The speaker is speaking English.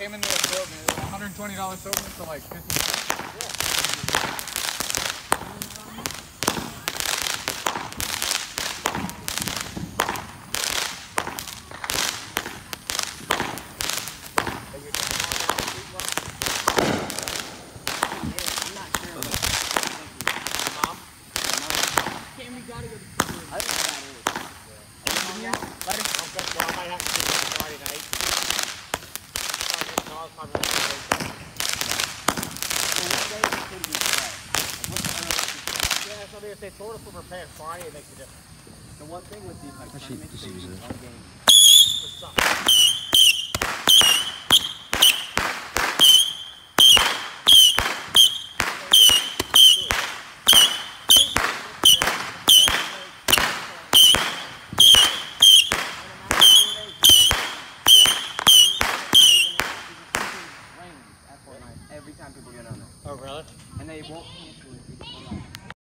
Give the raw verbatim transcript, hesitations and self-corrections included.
came into the field, man. It was one hundred twenty dollars soap for like fifty cents. If they told us we were paying Friday, it makes a difference. The one thing with these like Actually, tournaments, this they is use it. one game. For something. Every time people get on it. Oh, really? And they won't